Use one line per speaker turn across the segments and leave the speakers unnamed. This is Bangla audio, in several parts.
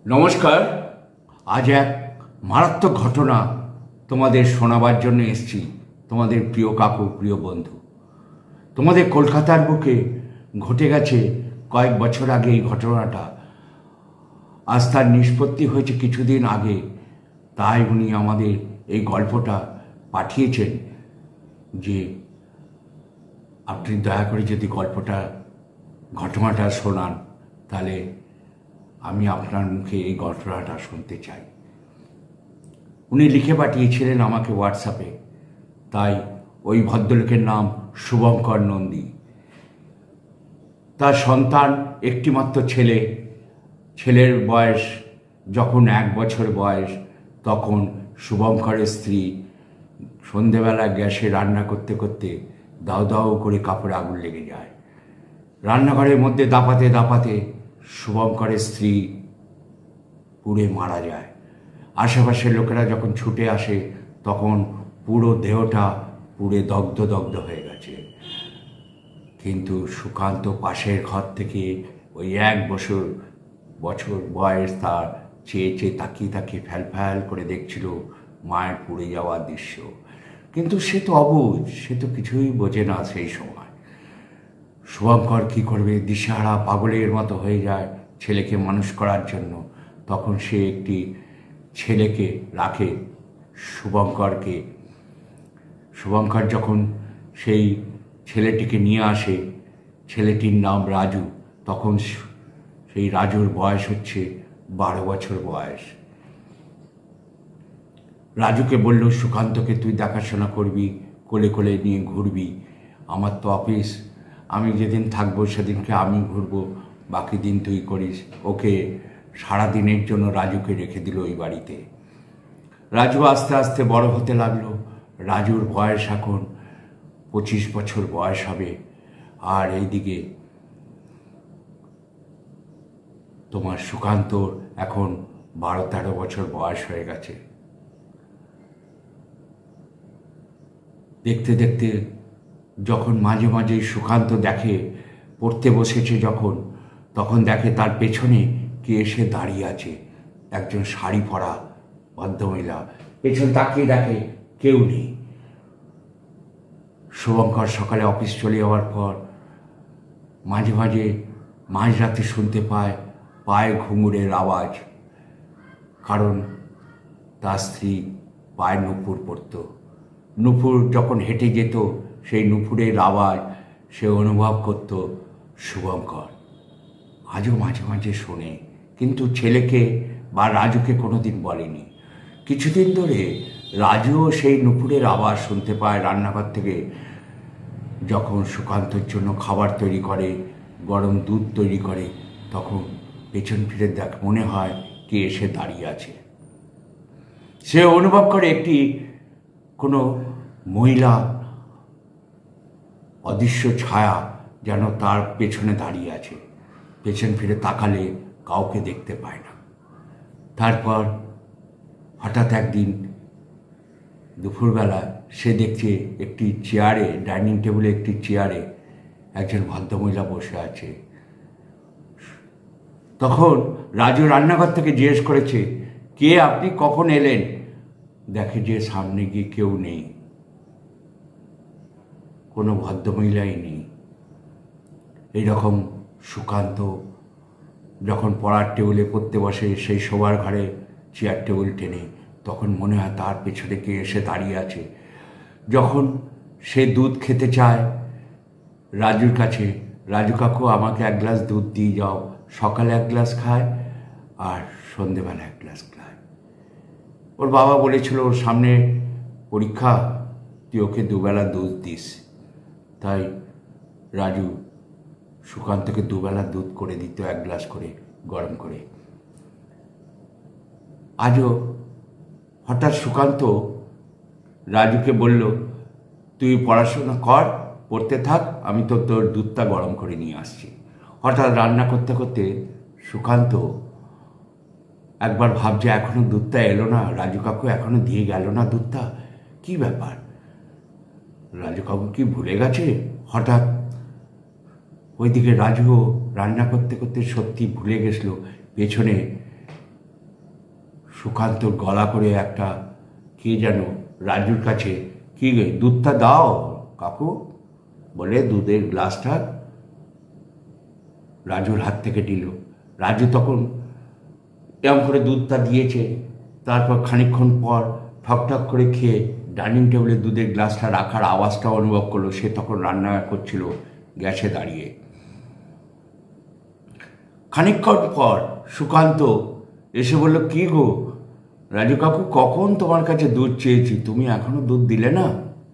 নমস্কার। আজ এক মারাত্মক ঘটনা তোমাদের শোনাবার জন্য এসেছি। তোমাদের প্রিয় কাকু, প্রিয় বন্ধু। তোমাদের কলকাতার বুকে ঘটে গেছে কয়েক বছর আগে এই ঘটনাটা। আজ তার নিষ্পত্তি হয়েছে কিছুদিন আগে, তাই উনি আমাদের এই গল্পটা পাঠিয়েছেন যে আপনি দয়া করে যদি ঘটনাটা শোনান, তাহলে আমি আপনার মুখে এই ঘটনাটা শুনতে চাই। উনি লিখে পাঠিয়েছিলেন আমাকে হোয়াটসঅ্যাপে। তাই ওই ভদ্রলোকের নাম শুভঙ্কর নন্দী। তার সন্তান একটিমাত্র ছেলে। ছেলের বয়স যখন 1 বছর বয়স, তখন শুভঙ্করের স্ত্রী সন্ধেবেলা গ্যাসে রান্না করতে করতে দাউ দাউ করে কাপড়ে আগুন লেগে যায়। রান্নাঘরের মধ্যে দাপাতে দাপাতে শুভঙ্করের স্ত্রী পুড়ে মারা যায়। আশেপাশের লোকেরা যখন ছুটে আসে, তখন পুরো দেহটা পুড়ে দগ্ধ দগ্ধ হয়ে গেছে। কিন্তু সুকান্ত পাশের ঘর থেকে ওই 1 বছর বয়স তার চেয়ে চেয়ে তাকিয়ে তাকিয়ে ফ্যাল ফ্যাল করে দেখছিল মায়ের পুড়ে যাওয়ার দৃশ্য। কিন্তু সে তো অবুঝ, সে তো কিছুই বোঝে না। সেই সময় শুভঙ্কর কী করবে, দিশেহারা পাগলের মতো হয়ে যায় ছেলেকে মানুষ করার জন্য। তখন সে একটি ছেলেকে রাখে, শুভঙ্করকে। শুভঙ্কর যখন সেই ছেলেটিকে নিয়ে আসে, ছেলেটির নাম রাজু। তখন সেই রাজুর বয়স হচ্ছে 12 বছর বয়স। রাজুকে বলল, সুকান্তকে তুই দেখাশোনা করবি, কোলে কোলে নিয়ে ঘুরবি। আমার তো অফিস, আমি যেদিন থাকবো সেদিনকে আমি ঘুরবো, বাকি দিন তুই করিস। ওকে সারাদিনের জন্য রাজুকে রেখে দিল ওই বাড়িতে। রাজু আস্তে আস্তে বড় হতে লাগলো। রাজুর বয়স এখন 25 বছর বয়স হবে। আর এইদিকে তোমার সুকান্তর এখন 12-13 বছর বয়স হয়ে গেছে। দেখতে দেখতে যখন মাঝে মাঝে সুকান্ত দেখে পড়তে বসেছে, তখন দেখে তার পেছনে কে এসে দাঁড়িয়ে আছে। একজন শাড়ি পরা ভদ্রমহিলা। পেছন তাকিয়ে দেখে কেউ নেই। শুভঙ্কর সকালে অফিস চলে যাওয়ার পর মাঝে মাঝে মাঝরাতে শুনতে পায় পায়ে ঘুঙুরের আওয়াজ। কারণ তার স্ত্রী পায়ে নুপুর পরত। নুপুর যখন হেঁটে যেত, সেই নুপুরের আওয়াজ সে অনুভব করত শুভঙ্কর। আজও মাঝে মাঝে শোনে, কিন্তু ছেলেকে বা রাজুকে কোনোদিন বলেনি। কিছুদিন ধরে রাজুও সেই নুপুরের আওয়াজ শুনতে পায় রান্নাঘর থেকে। যখন সুকান্তর জন্য খাবার তৈরি করে, গরম দুধ তৈরি করে, তখন পেছন ফিরে মনে হয় কে এসে দাঁড়িয়ে আছে। সে অনুভব করে একটি কোনো মহিলা অদৃশ্য ছায়া যেন তার পেছনে দাঁড়িয়ে আছে। পেছন ফিরে তাকালে কাউকে দেখতে পায় না। তারপর হঠাৎ একদিন দুপুরবেলা সে দেখছে একটি চেয়ারে, ডাইনিং টেবিলে একটি চেয়ারে একজন ভদ্রমহিলা বসে আছে। তখন রাজু রান্নাঘর থেকে জিজ্ঞেস করেছে, কে আপনি, কখন এলেন? দেখে যে সামনে গিয়ে কেউ নেই, কোনো ভদ্রমহিলাই নেই। এইরকম সুকান্ত যখন পড়ার টেবিলে পড়তে বসে, সেই শোবার ঘরে চেয়ার টেবিল টেনে, তখন মনে হয় তার পেছনে কে এসে দাঁড়িয়ে আছে। যখন সে দুধ খেতে চায় রাজুর কাছে, রাজু কাকু আমাকে 1 গ্লাস দুধ দিয়ে যাও। সকালে 1 গ্লাস খায় আর সন্ধেবেলা 1 গ্লাস খায়। ওর বাবা বলেছিল ওর সামনে পরীক্ষা, তুই ওকে 2 বেলা দুধ দিস। তাই রাজু সুকান্তকে 2 বেলা দুধ করে দিত, 1 গ্লাস করে গরম করে। আজও হঠাৎ সুকান্ত রাজুকে বলল, তুই পড়াশোনা কর, পড়তে থাক, আমি তো তোর দুধটা গরম করে নিয়ে আসছি। হঠাৎ রান্না করতে করতে সুকান্ত একবার ভাবছে এখনো দুধটা এলো না, রাজু কাকু এখনো দিয়ে গেল না দুধটা, কি ব্যাপার? রাজু কাকু কি ভুলে গেছে? হঠাৎ ওইদিকে রাজুও রান্না করতে করতে সত্যি ভুলে গেছিল পেছনে সুকান্তর গলা করে একটা কে যেন রাজুর কাছে, কি গে দুধটা দাও কাকু বলে দুধের গ্লাসটা রাজুর হাত থেকে দিল। রাজু তখন এরম করে দুধটা দিয়েছে। তারপর খানিকক্ষণ পর ঠকঠক করে খেয়ে ডাইনিং টেবিলে দুধের গ্লাসটা রাখার আওয়াজটা অনুভব করলো। সে তখন রান্না করছিল গ্যাসে দাঁড়িয়ে। খানিকক্ষণ পর সুকান্ত এসে বলল, কি গো রাজু কাকু, কখন তোমার কাছে দুধ চেয়েছি, তুমি এখনো দুধ দিলে না?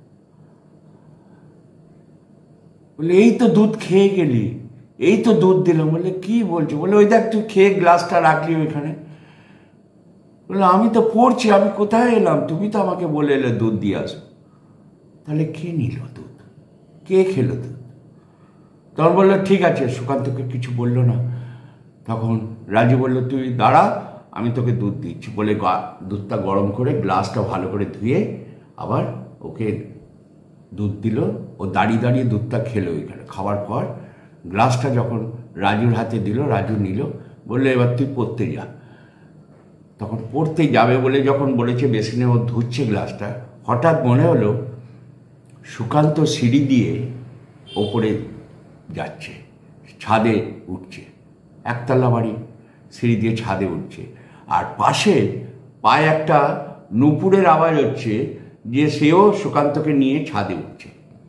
বলে এই তো দুধ খেয়ে গেলি, এই তো দুধ দিলাম। বলে কি বলছো? বলে ওই দেখ তুই খেয়ে গ্লাসটা রাখলি ওইখানে। বলে আমি তো পড়ছি, আমি কোথায় এলাম? তুমি তো আমাকে বলে এলে দুধ দিয়ে আসো। তাহলে কে নিল দুধ, কে খেলো দুধ? তখন বললো ঠিক আছে। সুকান্তকে কিছু বলল না। তখন রাজু বলল, তুই দাঁড়া, আমি তোকে দুধ দিচ্ছি বলে দুধটা গরম করে গ্লাসটা ভালো করে ধুয়ে আবার ওকে দুধ দিল। ও দাঁড়িয়ে দাঁড়িয়ে দুধটা খেলো। ওইখানে খাওয়ার পর গ্লাসটা যখন রাজুর হাতে দিল, রাজু নিল, বললো এবার তুই পড়তে যা। তখন পড়তে যাবে বলে যখন বলেছে বেসিনে ও ধুচ্ছে গ্লাসটা, হঠাৎ মনে হলো সুকান্ত সিঁড়ি দিয়ে ওপরে যাচ্ছে, ছাদে উঠছে। একতলা বাড়ি, সিঁড়ি দিয়ে ছাদে উঠছে। আর পাশে পায়ে একটা নুপুরের আওয়াজ হচ্ছে যে সেও সুকান্তকে নিয়ে ছাদে উঠছে।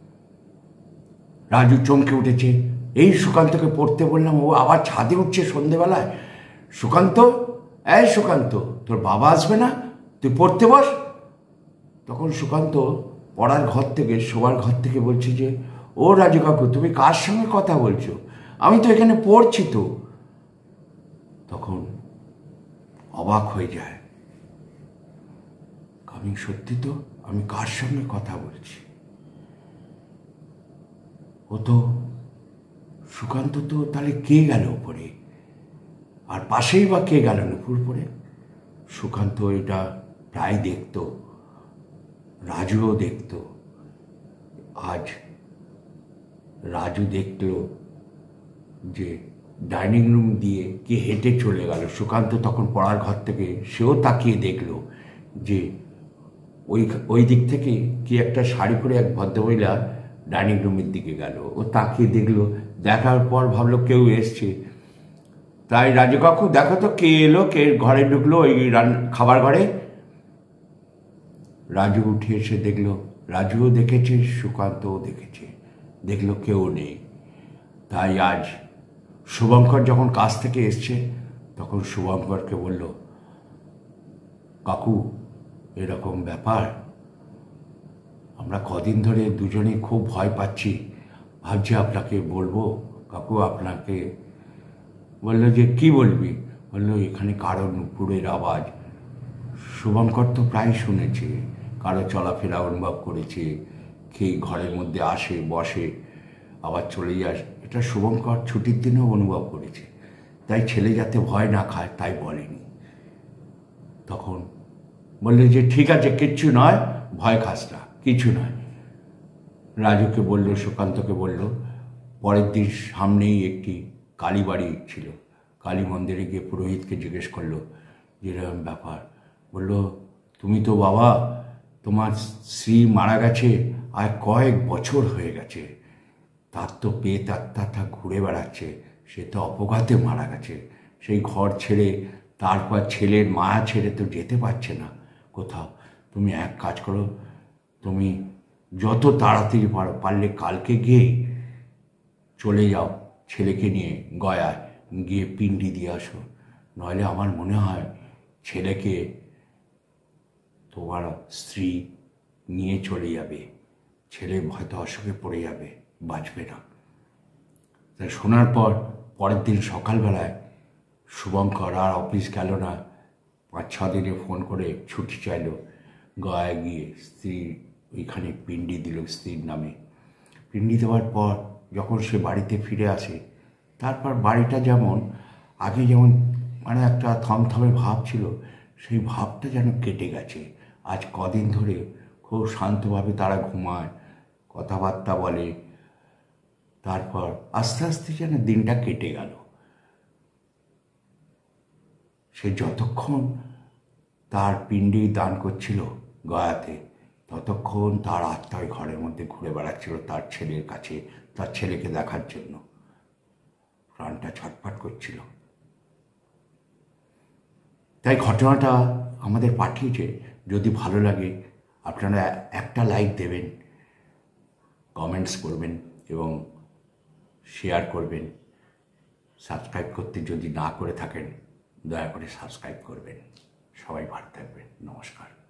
রাজু চমকে উঠেছে। এই সুকান্তকে পড়তে বললাম, ও আবার ছাদে উঠছে সন্ধেবেলায়। সুকান্ত, এই সুকান্ত, তোর বাবা আসবে না? তুই পড়তে বস। তখন সুকান্ত পড়ার ঘর থেকে, শোবার ঘর থেকে বলছে যে, ও রাজু কাকু, তুমি কার সঙ্গে কথা বলছো? আমি তো এখানে পড়ছি তো। তখন অবাক হয়ে যায়, আমি সত্যি তো, আমি কার সঙ্গে কথা বলছি? ও তো সুকান্ত, তো তাহলে কে গেল ওপরে? আর পাশেই বা কে গেল নুপুর পরে? সুকান্ত এটা প্রায় দেখতো, রাজুও দেখত। আজ রাজু দেখল যে ডাইনিং রুম দিয়ে কে হেঁটে চলে গেল। সুকান্ত তখন পড়ার ঘর থেকে সেও তাকিয়ে দেখল যে ওই দিক থেকে কি একটা শাড়ি পরে এক ভদ্রমহিলা ডাইনিং রুমের দিকে গেল। ও তাকিয়ে দেখল, দেখার পর ভাবলো কেউ এসছে। তাই রাজু কাকু দেখো তো কে এলো, কে ঘরে ঢুকলো ওই খাবার ঘরে। রাজু উঠে এসে দেখল, রাজুও দেখেছে, সুকান্তও দেখেছে, দেখলো কেউ নেই। তাই আজ শুভঙ্কর যখন কাজ থেকে এসছে তখন শুভঙ্করকে বলল, কাকু এরকম ব্যাপার, আমরা কদিন ধরে দুজনে খুব ভয় পাচ্ছি, ভাবছি আপনাকে বলবো। কাকু আপনাকে বললো যে কি বলবি? বললো এখানে কারো নুপুরের আওয়াজ। শুভঙ্কর তো প্রায় শুনেছে, কারো চলাফেরা অনুভব করেছে, কে ঘরের মধ্যে আসে বসে আবার চলে যায়, এটা শুভঙ্কর ছুটির দিনেও অনুভব করেছে। তাই ছেলে যাতে ভয় না খায় তাই বলেনি। তখন বললে যে ঠিক আছে, কিচ্ছু নয়, ভয় খাস না, কিছু নয়। রাজুকে বলল, সুকান্তকে বলল। পরের দিন সামনেই একটি কালী বাড়ি ছিল, কালী মন্দিরে গিয়ে পুরোহিতকে জিজ্ঞেস করলো যেরকম ব্যাপার। বলল, তুমি তো বাবা, তোমার স্ত্রী মারা গেছে আর কয়েক বছর হয়ে গেছে, তার তো পেট আত্মাটা ঘুরে বেড়াচ্ছে, সে তো অপঘাতে মারা গেছে। সেই ঘর ছেড়ে, তারপর ছেলের মায়া ছেড়ে তো যেতে পারছে না কোথাও। তুমি এক কাজ করো, তুমি যত তাড়াতাড়ি পারলে কালকে গিয়ে চলে যাও ছেলেকে নিয়ে গয়ায়, গিয়ে পিণ্ডি দিয়ে আসো। নইলে আমার মনে হয় ছেলেকে তোমার স্ত্রী নিয়ে চলে যাবে, ছেলে হয়তো অসুখে পড়ে যাবে, বাঁচবে না। তাই শোনার পর পরের দিন সকালবেলায় শুভঙ্কর আর অফিস গেল না, 5-6 দিনে ফোন করে ছুটি চাইল। গয়ায় গিয়ে স্ত্রী ওইখানে পিণ্ডি দিল স্ত্রীর নামে। পিণ্ডি দেওয়ার পর যখন সে বাড়িতে ফিরে আসে, তারপর বাড়িটা যেমন আগে যেমন মানে একটা থমথমে ভাব ছিল, সেই ভাবটা যেন কেটে গেছে। আজ কদিন ধরে খুব শান্তভাবে তারা ঘুমায়, কথাবার্তা বলে। তারপর আস্তে আস্তে যেন দিনটা কেটে গেল। সে যতক্ষণ তার পিণ্ডি দান করছিল গয়াতে, ততক্ষণ তার আত্মায় ঘরের মধ্যে ঘুরে বেড়াচ্ছিল তার ছেলের কাছে, তার ছেলেকে দেখার জন্য। প্রাণটা ছটফট করছিল। তাই ঘটনাটা আমাদের পাঠিয়েছে। যদি ভালো লাগে আপনারা একটা লাইক দেবেন, কমেন্টস করবেন এবং শেয়ার করবেন। সাবস্ক্রাইব করতে যদি না করে থাকেন দয়া করে সাবস্ক্রাইব করবেন। সবাই ভালো থাকবেন। নমস্কার।